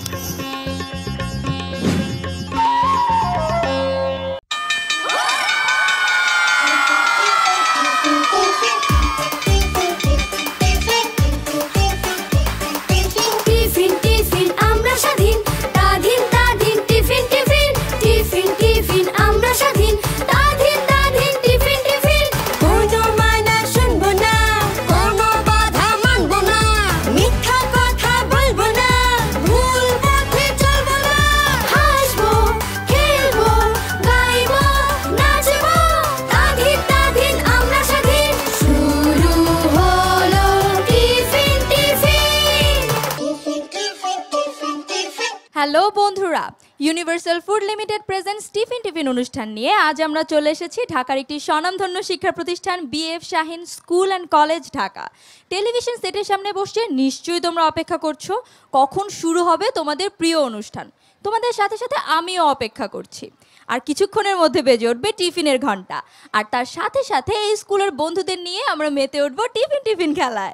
Hello বন্ধুরা, universal food limited presents tiffin tiffin অনুষ্ঠান নিয়ে আজ আমরা চলে এসেছি ঢাকার একটি স্বনামধন্য শিক্ষা প্রতিষ্ঠান BAF Shaheen school and college Dhaka. Television সেটের সামনে বসে নিশ্চয়ই তোমরা অপেক্ষা করছো কখন শুরু হবে তোমাদের প্রিয় অনুষ্ঠান। তোমাদের সাথে সাথে আমিও অপেক্ষা করছি। আর কিছুক্ষণের মধ্যে বেজে উঠবে টিফিনের ঘন্টা, আর তার সাথে সাথে এই স্কুলের বন্ধুদের নিয়ে আমরা মেতে উঠবো টিফিন টিফিন খেলায়।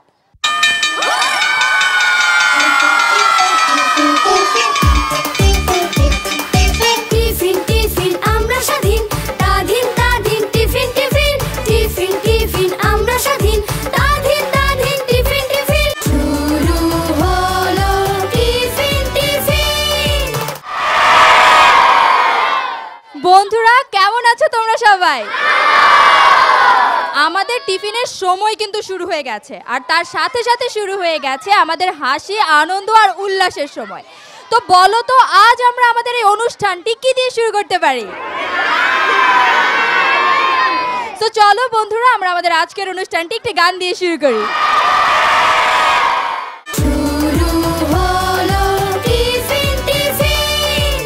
টিফিন টিফিন আমরা স্বাধীন, তাধিন তাধিন টিফিন টিফিন, টিফিন টিফিন আমরা স্বাধীন, তাধিন তাধিন টিফিন টিফিন, শুরু হলো টিফিন টিফিন। বন্ধুরা কেমন আছো তোমরা সবাই? আমাদের টিফিনের সময় কিন্তু শুরু হয়ে গেছে, আর তার সাথে সাথে শুরু হয়ে গেছে আমাদের হাসি, আনন্দ আর উল্লাসের সময়। তো বলো তো আজ আমরা আমাদের এই অনুষ্ঠানটি কি দিয়ে শুরু করতে পারি? তো চলো বন্ধুরা আমরা আমাদের আজকের অনুষ্ঠানটি একটি গান দিয়ে শুরু করি। শুরু হলো টিফিন টিফিন,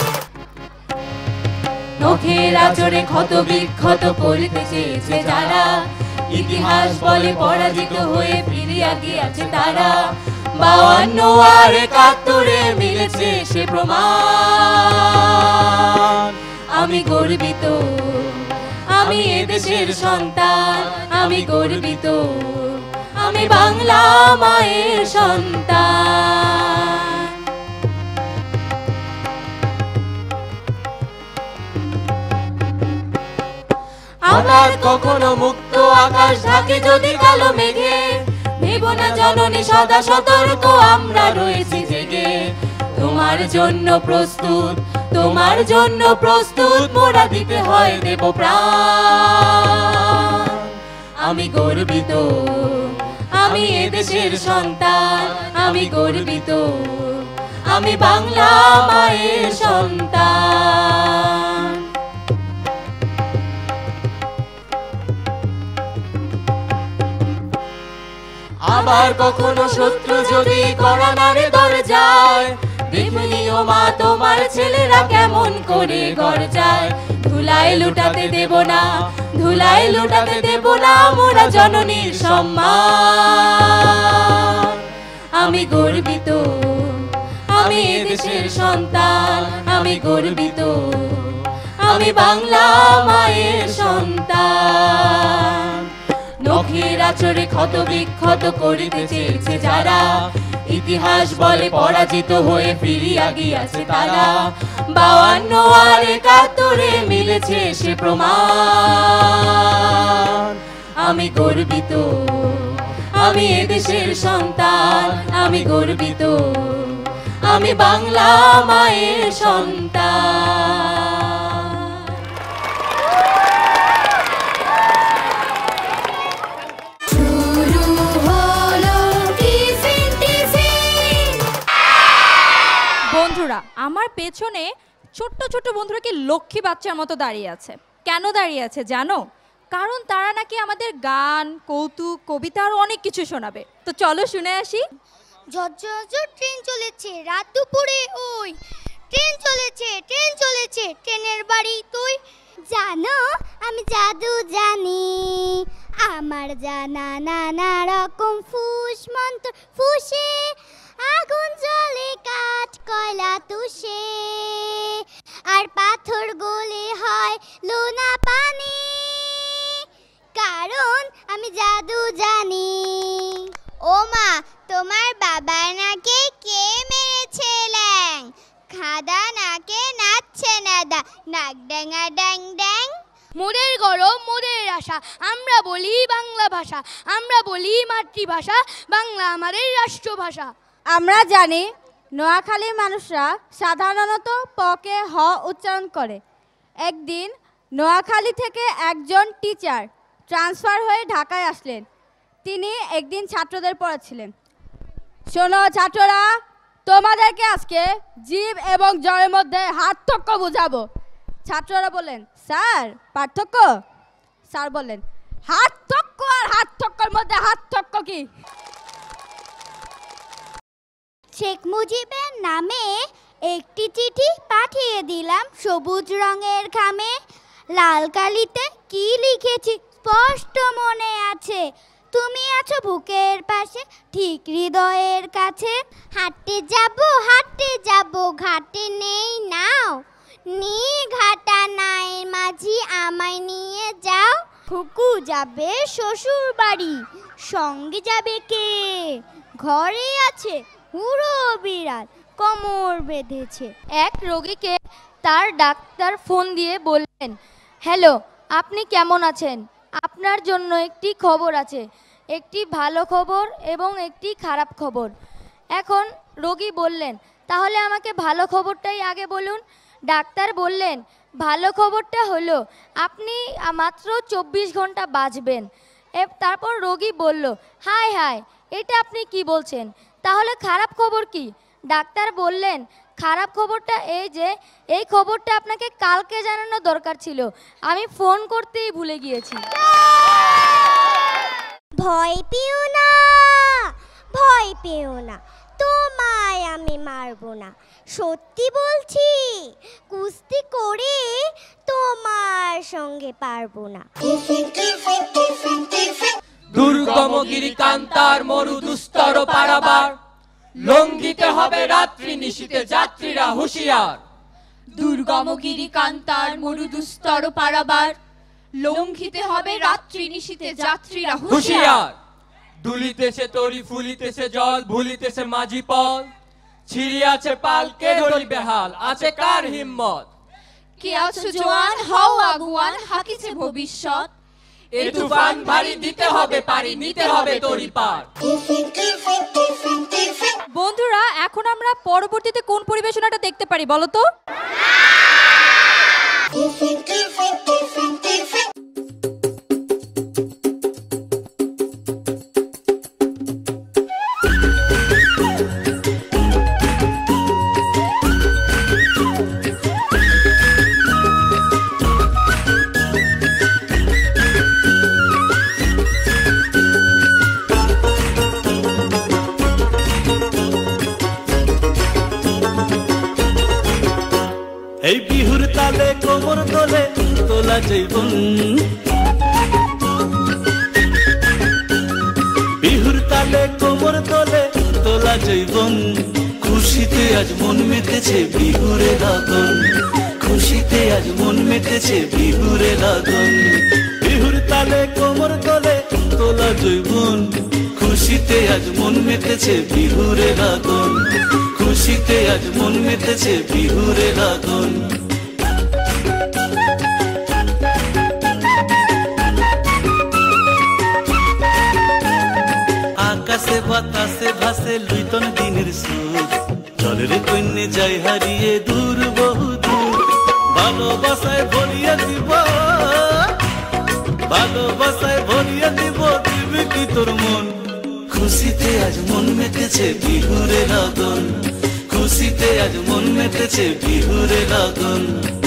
নখের আঁচড়ে ক্ষত বিক্ষত করতে চেয়েছে যারা, ইতিহাস বলে পরাজিত হয়ে ফিরে আগিয়েছে তারা, 52 আর 71 মিলেছে সে প্রমাণ। আমি গর্বিত, আমি এদেশের সন্তান, আমি গর্বিত, আমি বাংলা মায়ের সন্তান। আমার কখনো মুক্ত আকাশ ঢাকে যদি কালো মেঘে, ভেবো না জননী সদা সতর্ক আমরা রয়েছি জেগে। তোমার জন্য প্রস্তুত, তোমার জন্য প্রস্তুত, মোরা দিতে হয় দেব প্রাণ। আমি গর্বিত, আমি এদেশের সন্তান, আমি গর্বিত, আমি বাংলা মায়ের সন্তান। আবার কখনো শত্রু যদি করোনারে দরজায়, দেখলিও মা তোমার ছেলেরা কেমন করে গর্জায়। ধুলায় লুটাতে দেব না, ধুলায় লুটাতে দেব না মোরা জননীর সম্মান। আমি গর্বিত, আমি এদেশের সন্তান, আমি গর্বিত, আমি বাংলা মায়ের সন্তান। নখের আঁচড়ে ক্ষত বিক্ষত করিতে চেয়েছে যারা, ইতিহাস বলে পরাজিত হয়ে ফিরিয়ে আগিয়েছে তারা, 52 আর 71 মিলেছে সে প্রমাণ। আমি গর্বিত, আমি এদেশের সন্তান, আমি গর্বিত, আমি বাংলা মায়ের সন্তান। বন্ধুরা আমার পেছনে ছোট্ট ছোট্ট বন্ধুরা কি লক্ষ্মী বাচ্চার মতো দাঁড়িয়ে আছে। কেন দাঁড়িয়ে আছে জানো? কারণ তারা নাকি আমাদের গান, কৌতুক, কবিতা আরো অনেক কিছু শোনাবে। তো চলো শুনে আসি। ঝরঝর ট্রেন চলেছে রাত দুপুরে, ওই ট্রেন চলেছে, ট্রেন চলেছে, ট্রেনের বাড়ি তুই। জানো আমি জাদু জানি, আমার জানা নানা রকম ফুস মন্ত্র, ফুসে আগুন জ্বলে, কাঠ কয়লা তুষে, আর পাথর গলে হয় লোনা পানি, কারণ আমি জাদু জানি। ও মা, তোমার বাবা নাকি কে মেরেছে ল্যাং? খাদা নাকে নাচছে নাদা, নাক ড্যাঙা ড্যাং ড্যাং। মোদের গরম মোদের আশা, আমরা বলি বাংলা ভাষা, আমরা বলি মাতৃভাষা, বাংলা আমাদের রাষ্ট্রভাষা। আমরা জানি নোয়াখালীর মানুষরা সাধারণত পকে হ উচ্চারণ করে। একদিন নোয়াখালী থেকে একজন টিচার ট্রান্সফার হয়ে ঢাকায় আসলেন। তিনি একদিন ছাত্রদের পড়াচ্ছিলেন। শোনো ছাত্ররা, তোমাদেরকে আজকে জীব এবং জড়ের মধ্যে পার্থক্য বুঝাবো। ছাত্ররা বললেন, স্যার পার্থক্য? স্যার বললেন, পার্থক্য আর পার্থক্যের মধ্যে পার্থক্য কি? শেখ মুজিবের নামে একটি চিঠি পাঠিয়ে দিলাম সবুজ রঙের খামে। লাল কালিতে কি লিখেছি স্পষ্ট মনে আছে, তুমি আছো বুকের পাশে ঠিক হৃদয়ের কাছে। হাঁটতে যাব ঘাটে নেই নাও, নিয়ে ঘাটা নাই মাঝি আমায় নিয়ে যাও। ফুকু যাবে শ্বশুর বাড়ি, সঙ্গে যাবে কে? ঘরে আছে হুড়ো বিড়াল, কোমর বেঁধেছে। এক রোগীকে তার ডাক্তার ফোন দিয়ে বললেন, হ্যালো, আপনি কেমন আছেন? আপনার জন্য একটি খবর আছে, একটি ভালো খবর এবং একটি খারাপ খবর। এখন রোগী বললেন, তাহলে আমাকে ভালো খবরটাই আগে বলুন। ডাক্তার বললেন, ভালো খবরটা হলো আপনি মাত্র 24 ঘন্টা বাঁচবেন। তারপর রোগী বলল, হায় হায়, এটা আপনি কি বলছেন? তাহলে খারাপ খবর কি? ডাক্তার বললেন, খারাপ খবরটা এই যে এই খবরটা আপনাকে কালকে জানানো দরকার ছিল, আমি ফোন করতেই ভুলে গিয়েছি। ভয় পেও না, ভয় পেও না, তোমায় আমি মারবো না, সত্যি বলছি, কুস্তি করে তোমার সঙ্গে পারবো না। দুর্গম গিরিকান্তার মরু দুস্তর পারাবার, লঙ্ঘিতে হবে রাত্রি নিশীতে যাত্রীরা হুঁশিয়ার। দুর্গম গিরিকান্তার মরু দুস্তর পারাবার, লঙ্ঘিতে হবে রাত্রি নিশীতে যাত্রীরা হুঁশিয়ার। দুলিতেছে তরি ফুলিতেছে জল, ভুলিতেছে মাঝি পল, ছিড়িয়াছে পাল কে ধরিবে হাল, আছে কার হিম্মত? কে আছো জোয়ান, হও আগুয়ান, হাকিছে ভবিষ্যৎ। এ তুফান ভারী দিতে হবে পারি, নিতে হবে তরি পার। বন্ধুরা, এখন আমরা পরবর্তীতে কোন পরিবেশনাটা দেখতে পারি বলো তো? এই বিহুর তালে কোমর দোলে তোলা জীবন, বিহুর তালে কোমর দোলে তোলা জীবন। খুশিতে আজ মন মেতেছে বিহুরে লাগন, খুশিতে আজ মন মেতেছে বিহুরে লাগন। বিহুর তালে কোমর দোলে তোলা জীবন, খুশিতে আজ মন মেতেছে বিহুরে লাগন, খুশিতে আজ মন মেতেছে বিহুরে লাগন। আকাশে বাতাসে ভাসে লুইতন দিনের সুর, জলের কন্যে যাই হারিয়ে দূর বহু দূর। ভালোবাসায় ভরিয়ে দিব, ভালোবাসায় ভরিয়ে দিব, দিবি কি তোর মন? খুশিতে আজ মন মেতেছে বিহুরে লাগন, খুশিতে আজ মন মেতেছে বিহুরে লাগন।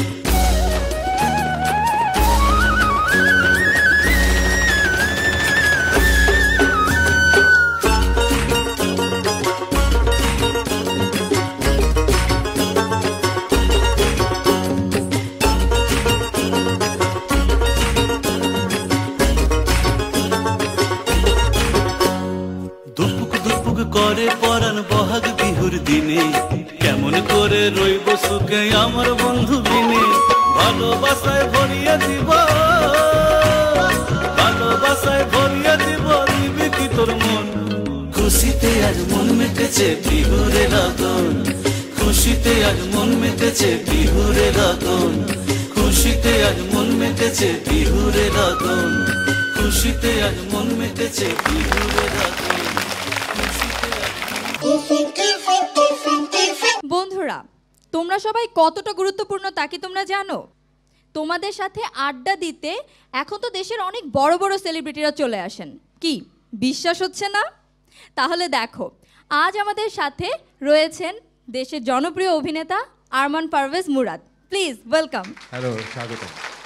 করে পরাণ বহাগ বিহুর দিনে, কেমন করে রইব সুখে আমার বন্ধু বিনে। ভালোবাসায় ভরিয়ে দিব, ভালোবাসায় ভরিয়ে দিব, দিবি কি তোর মন? খুশিতে আজ মন মেতেছে বিহুরে লাগন, খুশি খুশিতে আজ মন মেতেছে বিহুরে রাতন খুশিতে আজ মন মেতেছে বিহুরে রাতন খুশিতে আজ মন মেতেছে বিহুরে রাতন বন্ধুরা, তোমরা সবাই কতটা গুরুত্বপূর্ণ তা কি তোমরা জানো? তোমাদের সাথে আড্ডা দিতে এখন তো দেশের অনেক বড় বড় সেলিব্রিটিরা চলে আসেন। কি বিশ্বাস হচ্ছে না? তাহলে দেখো, আজ আমাদের সাথে রয়েছেন দেশের জনপ্রিয় অভিনেতা Arman Parvez Murad. Please welcome. Hello, স্বাগত।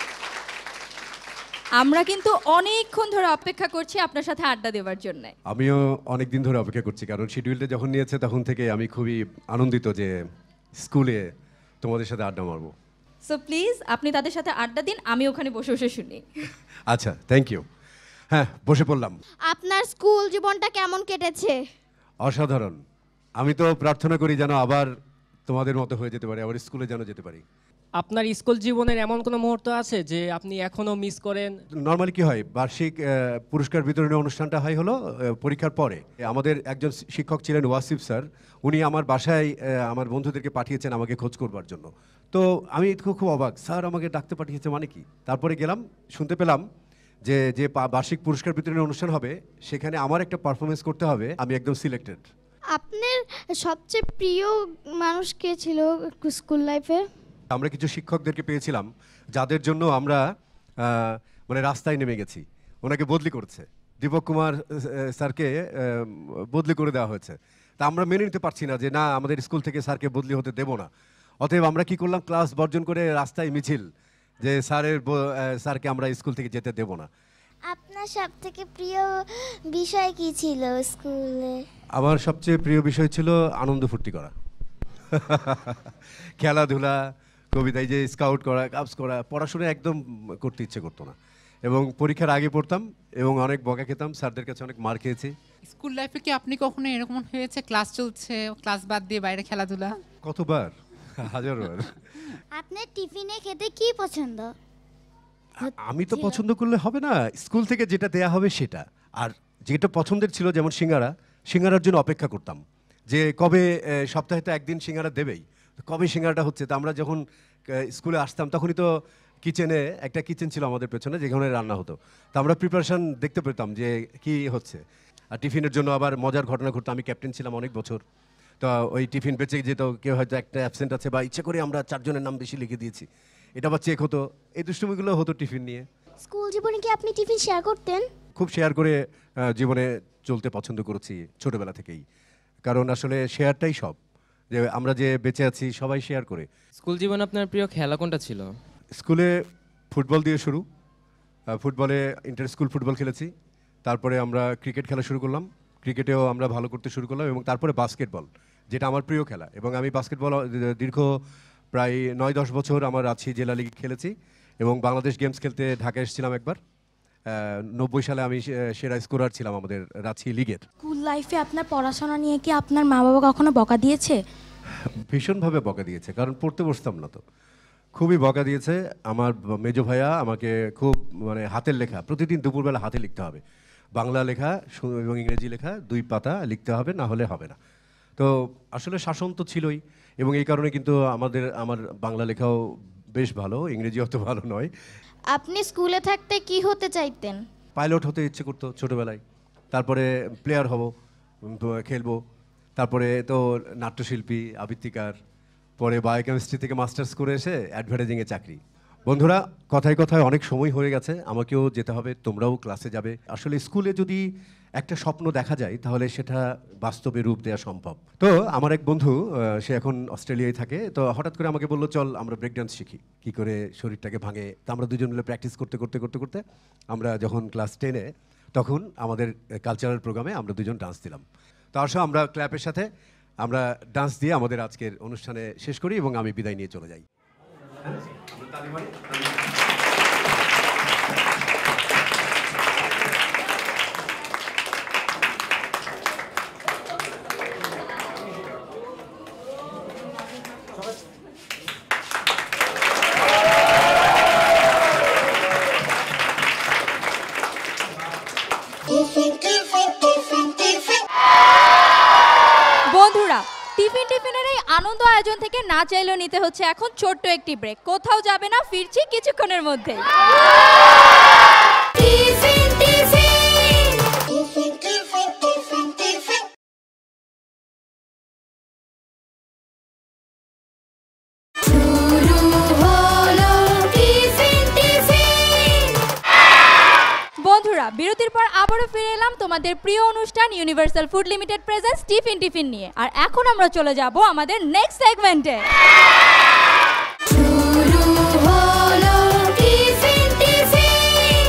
আমরা কিন্তু অনেকক্ষণ ধরে অপেক্ষা করছি আপনার সাথে আড্ডা দেওয়ার জন্য। আমিও অনেক দিন ধরে অপেক্ষা করছি, কারণ শিডিউলটা যখন নিয়েছে তখন থেকে আমি খুবই আনন্দিত যে স্কুলে তোমাদের সাথে আড্ডা মারবো। সো প্লিজ আপনি তাদের সাথে আড্ডা দিন, আমি ওখানে বসে বসে শুনি। আচ্ছা, থ্যাংক ইউ। হ্যাঁ, বসে পড়লাম। আপনার স্কুল জীবনটা কেমন কেটেছে? অসাধারণ। আমি তো প্রার্থনা করি যেন আবার তোমাদের মতো হয়ে যেতে পারি, আবার স্কুলে যেন যেতে পারি। আপনার স্কুল জীবনের এমন কোনো মুহূর্ত আছে যে আপনি এখনো মিস করেন? নর্মালি কি হয়, বার্ষিক পুরস্কার বিতরণী অনুষ্ঠানটা হয় হলো পরীক্ষার পরে। আমাদের একজন শিক্ষক ছিলেন ওয়াসিফ স্যার, উনি আমার বাসায় আমার বন্ধুদেরকে পাঠিয়েছেন আমাকে খোঁজ করবার জন্য। তো আমি খুব অবাক, স্যার আমাকে ডাকতে পাঠিয়েছে মানে কি? তারপরে গেলাম, শুনতে পেলাম যে যে বার্ষিক পুরস্কার বিতরণী অনুষ্ঠান হবে সেখানে আমার একটা পারফরমেন্স করতে হবে, আমি একদম সিলেক্টেড। আপনার সবচেয়ে প্রিয় মানুষ কে ছিল স্কুল লাইফে? আমরা কিছু শিক্ষকদেরকে পেয়েছিলাম যাদের জন্য আমরা মানে রাস্তায় নেমে গেছি। ওনাকে বদলি করেছে, দীপক কুমার স্যারকে বদলি করে দেওয়া হয়েছে। তা আমরা মেনে নিতে পারছি না যে না, আমাদের স্কুল থেকে স্যারকে বদলি হতে দেব না। অতএব আমরা কি করলাম, ক্লাস বর্জন করে রাস্তায় মিছিল যে স্যারকে আমরা স্কুল থেকে যেতে দেব না। আপনার সবথেকে প্রিয় বিষয় কি ছিল স্কুলে? আমার সবচেয়ে প্রিয় বিষয় ছিল আনন্দ ফুর্তি করা, খেলাধুলা, কবিতায় যে স্কাউট করা, কাপস করা। পড়াশোনা একদম করতে ইচ্ছে করতো না, এবং পরীক্ষার আগে পড়তাম এবং অনেক বকা খেতাম, স্যারদের কাছে অনেক মার খেয়েছি। স্কুল লাইফে কি আপনি কখনো এরকম হয়েছে ক্লাস চলছে, ক্লাস বাদ দিয়ে বাইরে খেলাধুলা? কতবার, হাজারবার। আপনার টিফিনে খেতে কি পছন্দ? আমি তো পছন্দ করলে হবে না, স্কুল থেকে যেটা দেয়া হবে সেটা। আর যেটা পছন্দের ছিল, যেমন সিঙ্গারার জন্য অপেক্ষা করতাম যে কবে, সপ্তাহে তো একদিন সিঙ্গারা দেবেই, কবে সিঙ্গারাটা হচ্ছে। তো আমরা যখন স্কুলে আসতাম তখনই তো কিচেনে, একটা কিচেন ছিল আমাদের পেছনে যেখানে রান্না হতো, তো আমরা প্রিপারেশন দেখতে পেতাম যে কি হচ্ছে। আর টিফিনের জন্য আবার মজার ঘটনা ঘটতো। আমি ক্যাপ্টেন ছিলাম অনেক বছর, তো ওই টিফিন বেঁচে যেত, কেউ হয়তো একটা অ্যাবসেন্ট আছে বা ইচ্ছে করে আমরা 4 জনের নাম বেশি লিখে দিয়েছি, এটা আবার চেক হতো। এই দুষ্টুমিগুলো হতো টিফিন নিয়ে। স্কুল জীবনে কি আপনি টিফিন শেয়ার করতেন? খুব শেয়ার করে জীবনে চলতে পছন্দ করেছি ছোটবেলা থেকেই, কারণ আসলে শেয়ারটাই সব, যে আমরা যে বেঁচে আছি সবাই শেয়ার করে। স্কুল জীবনে আপনার প্রিয় খেলা কোনটা ছিল? স্কুলে ফুটবল দিয়ে শুরু, ফুটবলে ইন্টার স্কুল ফুটবল খেলেছি, তারপরে আমরা ক্রিকেট খেলা শুরু করলাম, ক্রিকেটেও আমরা ভালো করতে শুরু করলাম, এবং তারপরে বাস্কেটবল, যেটা আমার প্রিয় খেলা। এবং আমি বাস্কেটবল দীর্ঘ প্রায় 9-10 বছর আমার রাঁচি জেলা লিগ খেলেছি, এবং বাংলাদেশ গেমস খেলতে ঢাকা এসেছিলাম একবার। 90 সালে আমি সেরা স্কোরার ছিলাম আমাদের রাঁচি লিগের। স্কুল লাইফে আপনার পড়াশোনা নিয়ে কি আপনার মা বাবা কখনো বকা দিয়েছে? ভীষণভাবে বকা দিয়েছে, কারণ পড়তে বসতাম না তো, খুবই বকা দিয়েছে। আমার মেজো ভাইয়া আমাকে খুব, মানে হাতের লেখা প্রতিদিন দুপুরবেলা হাতে লিখতে হবে, বাংলা লেখা এবং ইংরেজি লেখা 2 পাতা লিখতে হবে, না হলে হবে না। তো আসলে শাসন তো ছিলই, এবং এই কারণে কিন্তু আমার বাংলা লেখাও বেশ ভালো, ইংরেজি অত ভালো নয়। আপনি স্কুলে থাকতে কি হতে চাইতেন? পাইলট হতে ইচ্ছে করতো ছোটোবেলায়, তারপরে প্লেয়ার হব, খেলবো, তারপরে তো নাট্যশিল্পী, আবৃত্তিকার, পরে বায়োকেমিস্ট্রি থেকে মাস্টার্স করে এসে অ্যাডভার্টাইজিংয়ে চাকরি। বন্ধুরা, কথায় কথায় অনেক সময় হয়ে গেছে, আমাকেও যেতে হবে, তোমরাও ক্লাসে যাবে। আসলে স্কুলে যদি একটা স্বপ্ন দেখা যায় তাহলে সেটা বাস্তবে রূপ দেওয়া সম্ভব। তো আমার এক বন্ধু, সে এখন অস্ট্রেলিয়ায় থাকে, তো হঠাৎ করে আমাকে বললো চল আমরা ব্রেক ডান্স শিখি, কী করে শরীরটাকে ভাঙে। তো আমরা দুজন মিলে প্র্যাকটিস করতে করতে করতে করতে আমরা যখন ক্লাস 10-এ, তখন আমাদের কালচারাল প্রোগ্রামে আমরা দুজন ডান্স দিলাম। তো আসো আমরা ক্ল্যাপের সাথে আমরা ডান্স দিয়ে আমাদের আজকের অনুষ্ঠানে শেষ করি এবং আমি বিদায় নিয়ে চলে যাই। বন্ধুরা, টিফিন টিফিনের এই আনন্দ আয়োজন থেকে চাইলেও নিতে হচ্ছে এখন ছোট্ট একটি ব্রেক। কোথাও যাবে না, ফিরছি কিছুক্ষণের মধ্যে। টিফিন টিফিন শুরু হলো টিফিন টিফিন। বন্ধুরা, বিরতির পর আবারও ফিরে এলাম তোমাদের প্রিয় অনুষ্ঠান universal food limited presents tiffin tiffin নিয়ে। আর এখন আমরা চলে যাব আমাদের নেক্সট সেগমেন্টে। শুরু হলো টিফিন টিফিন।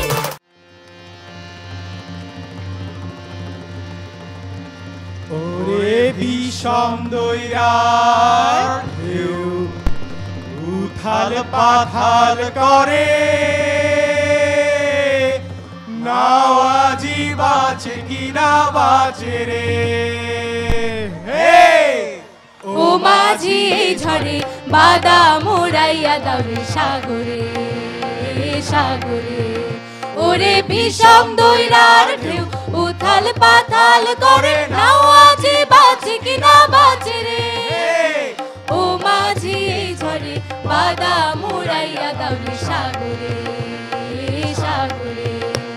ওরে বিষম দইরার ঢেউ উথাল পাথাল করে, নাও আজি বাঁচে কিনা বাঁচে রে। ও মাঝি এই ঝড়ে বাদাম উড়াইয়া দাও রে সাগরে সাগরে। ওরে বিষম দইরার ঢেউ উথাল পাতাল করে, নাও আজি বাঁচে কিনা বাঁচে রে। ও মাঝি এই ঝড়ে বাদাম উড়াইয়া দাও রে সাগরে সাগরে।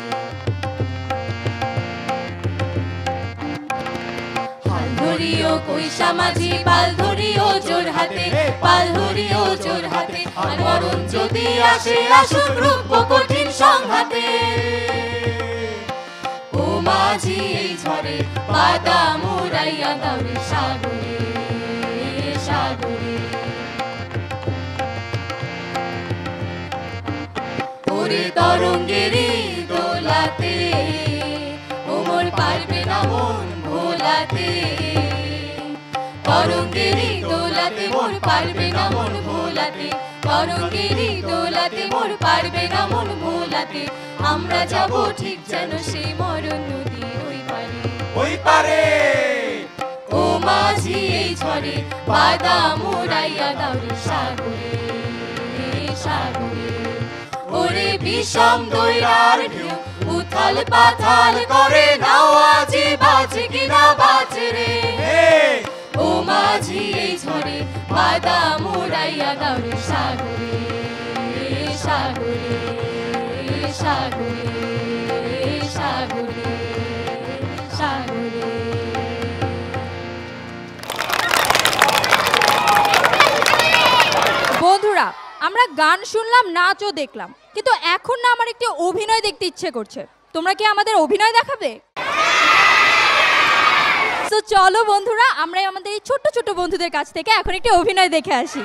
হাল ধরিও কইসা মাঝি, পাল ধরিও জোর হাতে, পাল ধরিও জোর হাতে। আর মরণ যদি আসে আসুক রূপ কঠিন সংঘাতে। ও মাঝি এই ঝড়ে বাদাম উড়াইয়া দাও রে সাগরে সাগরে। ওরে তরঙ্গেরই দোলাতে, ওমর পারবে না মন ভোলাতে। তরঙ্গেরই দোলাতে মোর পারবে না মন ভোলাতে। তরঙ্গেরই দোলাতে মোর পারবে না মন ভোলাতে। আমরা যাব ঠিক যেন সেই মরণ নদী ওই পারে ওই পারে। ও মাঝি এই ঝড়ে বাদাম উড়াইয়া দাও রে সাগরে সাগরে। ওরে বিষম দইরার ঢেউ উথাল পাথাল করে, নাও আজি বাঁচে কিনা বাঁচে রে। ও মাঝি এই ঝড়ে বাদাম উড়াইয়া দাও রে সাগরে সাগরে সাগরে সাগরে সাগরে। বন্ধুরা, আমরা গান শুনলাম, নাচও দেখলাম, কিন্তু এখন না আমার একটি অভিনয় দেখতে ইচ্ছে করছে। তোমরা কি আমাদের অভিনয় দেখাবে? তো চলো বন্ধুরা, আমরা আমাদের এই ছোট্ট ছোট্ট বন্ধুদের কাছ থেকে এখন একটি অভিনয় দেখে আসি।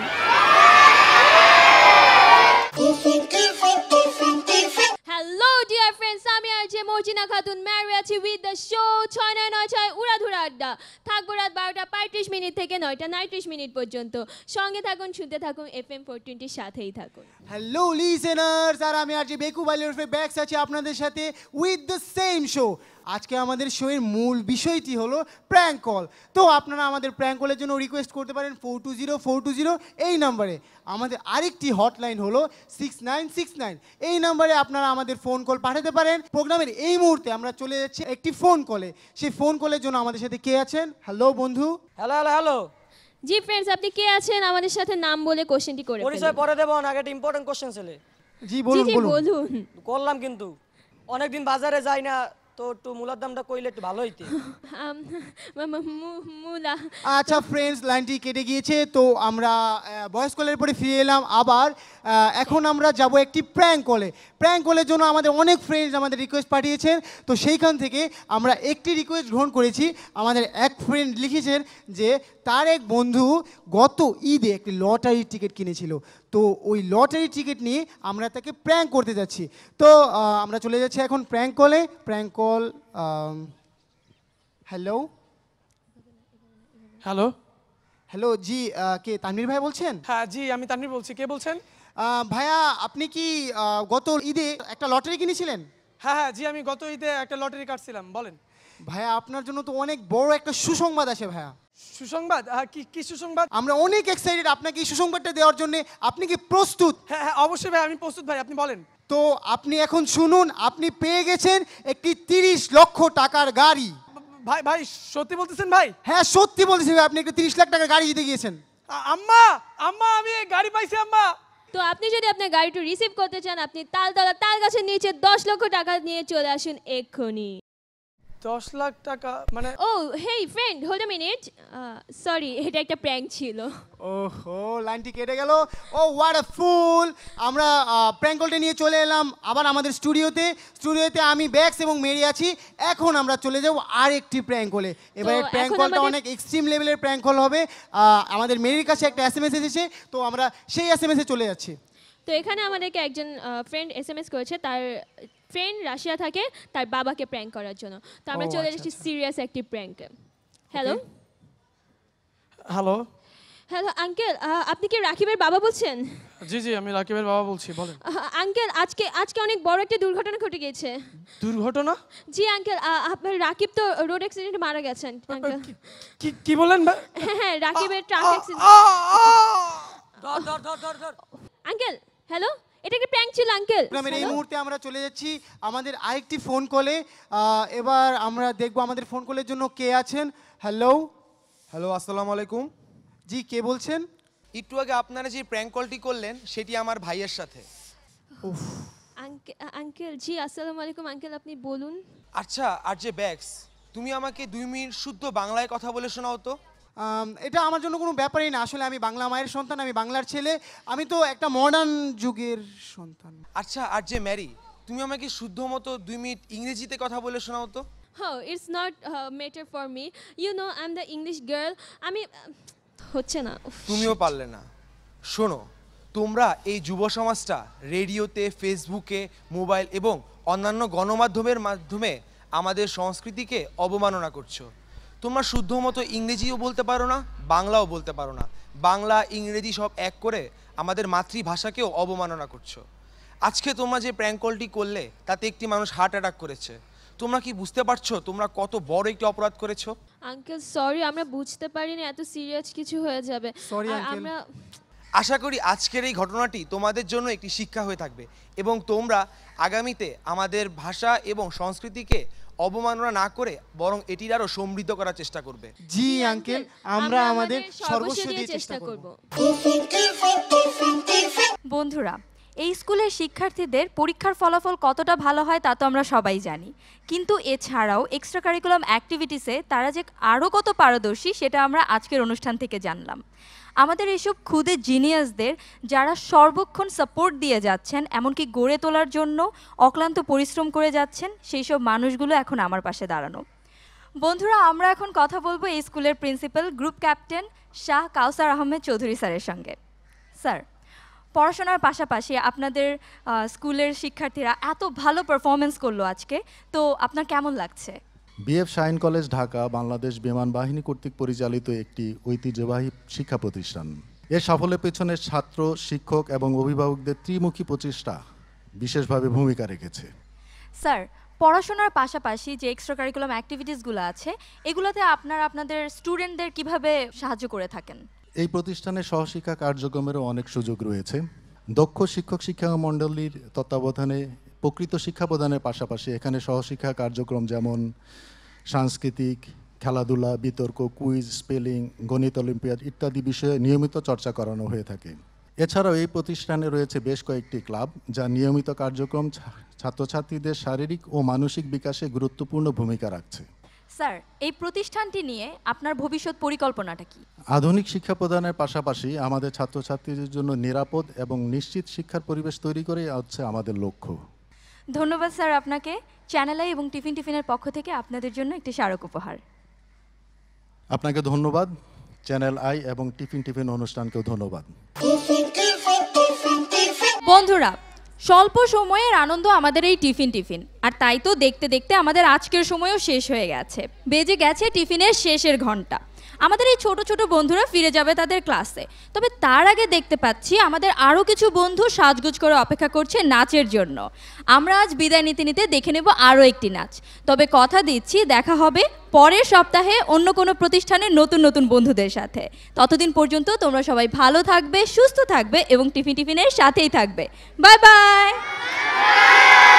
হ্যালো ডিয়ার ফ্রেন্ডস, আমি আরজে মর্জিনা খাতুন ম্যারি আছি উইথ দ্য শো ৬৯৯৬ উড়াধুরা আড্ডা। থাকবো রাত ১২টা ৩৫ মিনিট থেকে ৯টা ৩৯ মিনিট পর্যন্ত। সঙ্গে থাকুন, শুনতে থাকুন FM 420 সাথেই থাকুন। হ্যালো লিসেনার্স, আর আমি আজকে বেকু বালিওরফে ব্যাকস আছি আপনাদের সাথে উইথ দ্য সেম শো। আজকে আমাদের শোয়ের মূল বিষয়টি হলো প্র্যাঙ্ক কল। তো আপনারা আমাদের প্র্যাঙ্ক কলের জন্য রিকোয়েস্ট করতে পারেন 420 এই নম্বরে। আমাদের আরেকটি হটলাইন হলো 6969। এই নম্বরে আপনারা আমাদের ফোন কল পাঠাতে পারেন। প্রোগ্রামের এই মুহূর্তে আমরা চলে যাচ্ছি একটি ফোন কলে। সেই ফোন কলের জন্য আমাদের সাথে কে আছেন? হ্যালো বন্ধু। Hello hello hello. জি ফ্রেন্ডস, আপনি কে আছেন? আমাদের সাথে নাম বলে কোশ্চেনটি করে পরিচয় পরে দেব, আগে একটা ইম্পর্টেন্ট কোশ্চেন ছিল। জি বলুন বলুন। করলাম কিন্তু অনেকদিন বাজারে যাই না, তো একটু মূলার দামটা কইলে একটু ভালো হইতে। মুলা। আচ্ছা ফ্রেন্ডস, লাইনটি কেটে গিয়েছে, তো আমরা ভয়েস কলের পরে ফিরে এলাম আবার। এখন আমরা যাব একটি প্র্যাঙ্ক কলে। প্র্যাঙ্ক কলের জন্য আমাদের অনেক ফ্রেন্ডস আমাদের রিকোয়েস্ট পাঠিয়েছেন, তো সেইখান থেকে আমরা একটি রিকোয়েস্ট গ্রহণ করেছি। আমাদের এক ফ্রেন্ড লিখেছেন যে তার এক বন্ধু গত ঈদে একটি লটারির টিকিট কিনেছিল, তো ওই লটারির টিকিট নিয়ে আমরা তাকে প্র্যাঙ্ক করতে যাচ্ছি। তো আমরা চলে যাচ্ছি এখন প্র্যাঙ্ক কলে। Prank call. Hello hello hello জি, কে তানভীর ভাই বলছেন? হ্যাঁ জি, আমি তানভীর বলছি। কে বলছেন? ভাইয়া, আপনি কি গত ঈদে একটা লটারি কিনেছিলেন? হ্যাঁ হ্যাঁ জি, আমি গত ঈদে একটা লটারি কাটছিলাম। বলেন ভাইয়া, আপনার জন্য তো অনেক বড় একটা সুসংবাদ আছে ভাইয়া। সুসংবাদ? কি কি সুসংবাদ? আমরা অনেক এক্সাইটেড আপনাকে এই সুসংবাদটা দেওয়ার জন্য। আপনি কি প্রস্তুত? হ্যাঁ হ্যাঁ অবশ্যই ভাই, আমি প্রস্তুত ভাই, আপনি বলেন। তো আপনি এখন শুনুন, আপনি পেয়ে গেছেন একটি 30 লক্ষ টাকার গাড়ি। ভাই ভাই সত্যি বলতেছেন ভাই? হ্যাঁ সত্যি বলতেছি ভাই, আপনি একটা 30 লাখ টাকার গাড়ি জিতে গিয়েছেন। আম্মা আম্মা আমি গাড়ি পাইছি আম্মা। তো আপনি যদি আপনার গাড়িটা রিসিভ করতে চান, আপনি তাল গাছের নিচে 10 লক্ষ টাকা নিয়ে চলে আসুন এক্ষুনি। 10 লাখ টাকা মানে? Oh hey friend, hold a minute, sorry, এটা একটা প্র্যাঙ্ক ছিল। ওহো, লাইনটি কেটে গেল। Oh what a fool. আমরা প্র্যাঙ্ক কলটা নিয়ে চলে এলাম আবার আমাদের স্টুডিওতে আমি ব্যাক্স এবং মেরি আছি। এখন আমরা চলে যাব আরেকটি প্র্যাঙ্ক কলে। এবারে প্র্যাঙ্ক কলটা অনেক এক্সট্রিম লেভেলের প্র্যাঙ্ক কল হবে। আমাদের মেরির কাছে একটা এসএমএস এসেছে, তো আমরা সেই এসএমএসে চলে যাচ্ছি। তো এখানে আমাদেরকে একজন ফ্রেন্ড এসএমএস করেছে, তার ফ্রেন্ড রাশিয়া থাকে, তার বাবাকে প্র্যাঙ্ক করার জন্য। তো আমরা চলে এসেছি সিরিয়াস একটি প্র্যাঙ্কে। হ্যালো হ্যালো হ্যালো আঙ্কেল, আপনি কি রাকিবের বাবা বলছেন? জি জি, আমি রাকিবের বাবা বলছি, বলেন। আঙ্কেল, আজকে অনেক বড় একটা দুর্ঘটনা ঘটে গিয়েছে। দুর্ঘটনা? জি আঙ্কেল, আপনার রাকিব তো রোড অ্যাক্সিডেন্টে মারা গেছেন আঙ্কেল। কি বলেন? হ্যাঁ, রাকিবের ট্রাক অ্যাক্সিডেন্ট। আঙ্কেল হ্যালো, এটা কি প্র্যাঙ্ক ছিল আঙ্কেল? এই মুহূর্তে আমরা চলে যাচ্ছি আমাদের আরেকটি ফোন কলে। এবার আমরা দেখব আমাদের ফোন কলের জন্য কে আছেন। হ্যালো হ্যালো, আসসালামু আলাইকুম। জি, কে বলছেন? একটু আগে আপনারা যে প্র্যাঙ্ক কলটি করলেন সেটি আমার ভাইয়ের সাথে। আঙ্কেল জি, আসসালামু আলাইকুম আঙ্কেল, আপনি বলুন। আচ্ছা, আর যে ব্যাক্স, তুমি আমাকে 2 মিনিট শুদ্ধ বাংলায় কথা বলে শোনাও তো। এটা আমার জন্য কোনো ব্যাপারই না। আসলে আমি বাংলা মায়ের সন্তান, আমি বাংলার ছেলে, আমি তো একটা মডার্ন যুগের সন্তান। আচ্ছা, আর যে ম্যারি, তুমি আমাকে শুদ্ধ মতো 2 মিনিট ইংরেজিতে কথা বলে শোনাও তো। Oh, it's not matter for me. You know, I'm the English girl. আমি হচ্ছে না। তুমিও পারলে না। শোনো, তোমরা এই যুব সমাজটা রেডিওতে, ফেসবুকে, মোবাইল এবং অন্যান্য গণমাধ্যমের মাধ্যমে আমাদের সংস্কৃতিকে অবমাননা করছো। তোমরা শুদ্ধ মতো ইংরেজিও বলতে পারো না, বাংলাও বলতে পারো না। বাংলা ইংরেজি সব এক করে আমাদের মাতৃভাষাকেও অবমাননা করছো। আজকে তোমরা যে প্র্যাঙ্ক কলটি করলে তাতে একটি মানুষ হার্ট অ্যাটাক করেছে। তোমরা কি বুঝতে পারছো তোমরা কত বড় একটি অপরাধ করেছো? আঙ্কেল সরি, আমরা বুঝতে পারিনি এত সিরিয়াস কিছু হয়ে যাবে। Sorry uncle. আমরা আশা করি আজকের এই ঘটনাটি তোমাদের জন্য একটি শিক্ষা হয়ে থাকবে এবং তোমরা আগামীতে আমাদের ভাষা এবং সংস্কৃতিকে অবমাননা না করে বরং এটির আরো সমৃদ্ধ করার চেষ্টা করবে। জি আঙ্কেল, আমরা আমাদের সর্বস্ব দিয়ে চেষ্টা করব। বন্ধুরা, এই স্কুলের শিক্ষার্থীদের পরীক্ষার ফলাফল কতটা ভালো হয় তা তো আমরা সবাই জানি, কিন্তু এছাড়াও এক্সট্রা কারিকুলাম অ্যাক্টিভিটিসে তারা যে আরও কত পারদর্শী সেটা আমরা আজকের অনুষ্ঠান থেকে জানলাম। আমাদের এইসব ক্ষুদে জিনিয়াসদের যারা সর্বক্ষণ সাপোর্ট দিয়ে যাচ্ছেন, এমনকি গড়ে তোলার জন্য অক্লান্ত পরিশ্রম করে যাচ্ছেন, সেই সব মানুষগুলো এখন আমার পাশে দাঁড়ানো। বন্ধুরা, আমরা এখন কথা বলবো এই স্কুলের principal, group captain Shah Kawsar Ahmed Chowdhury স্যারের সঙ্গে। স্যার, পড়াশোনার পাশাপাশি আপনাদের স্কুলের শিক্ষার্থীরা এত ভালো পারফরমেন্স করলো আজকে, তো আপনার কেমন লাগছে? BAF শাহিন কলেজ ঢাকা বাংলাদেশ বিমান বাহিনী কর্তৃক পরিচালিত একটি ঐতিহ্যবাহী শিক্ষা প্রতিষ্ঠান। এর সাফল্যের পেছনে ছাত্র, শিক্ষক এবং অভিভাবকদের ত্রিমুখী প্রচেষ্টা বিশেষভাবে ভূমিকা রেখেছে। স্যার, পড়াশোনার পাশাপাশি যে এক্সট্রা কারিকুলাম অ্যাক্টিভিটিসগুলো আছে এগুলোতে আপনাদের স্টুডেন্টদের কিভাবে সাহায্য করে থাকেন? এই প্রতিষ্ঠানে সহশিক্ষা কার্যক্রমেরও অনেক সুযোগ রয়েছে। দক্ষ শিক্ষক শিক্ষা মণ্ডলীর তত্ত্বাবধানে প্রকৃত শিক্ষা প্রদানের পাশাপাশি এখানে সহশিক্ষা কার্যক্রম যেমন সাংস্কৃতিক, খেলাধুলা, বিতর্ক, কুইজ, স্পেলিং, গণিত অলিম্পিয়াড ইত্যাদি বিষয়ে নিয়মিত চর্চা করানো হয়ে থাকে। এছাড়াও এই প্রতিষ্ঠানে রয়েছে বেশ কয়েকটি ক্লাব যা নিয়মিত কার্যক্রম ছাত্রছাত্রীদের শারীরিক ও মানসিক বিকাশে গুরুত্বপূর্ণ ভূমিকা রাখছে। স্যার, এই প্রতিষ্ঠানটি নিয়ে আপনার ভবিষ্যৎ পরিকল্পনাটা কি? আধুনিক শিক্ষা প্রদানের পাশাপাশি আমাদের ছাত্রছাত্রীদের জন্য নিরাপদ এবং নিশ্চিত শিক্ষার পরিবেশ তৈরি করেই হচ্ছে আমাদের লক্ষ্য। ধন্যবাদ স্যার আপনাকে। চ্যানেল আই এবং টিফিন টিফিনের পক্ষ থেকে আপনাদের জন্য একটি স্মারক উপহার। আপনাকে ধন্যবাদ। চ্যানেল আই এবং টিফিন টিফিন অনুষ্ঠানকেও ধন্যবাদ। বন্ধুরা, স্বল্প সময়ের আনন্দ আমাদের এই টিফিন টিফিন, আর তাই তো দেখতে দেখতে আমাদের আজকের সময়ও শেষ হয়ে গেছে। বেজে গেছে টিফিনের শেষের ঘন্টা। আমাদের এই ছোট ছোট বন্ধুরা ফিরে যাবে তাদের ক্লাসে, তবে তার আগে দেখতে পাচ্ছি আমাদের আরও কিছু বন্ধু সাজগোজ করে অপেক্ষা করছে নাচের জন্য। আমরা আজ বিদায় নিতে নিতে দেখে নেব আরও একটি নাচ। তবে কথা দিচ্ছি দেখা হবে পরের সপ্তাহে অন্য কোনো প্রতিষ্ঠানের নতুন নতুন বন্ধুদের সাথে। ততদিন পর্যন্ত তোমরা সবাই ভালো থাকবে, সুস্থ থাকবে এবং টিফিন টিফিনের সাথেই থাকবে। Bye by.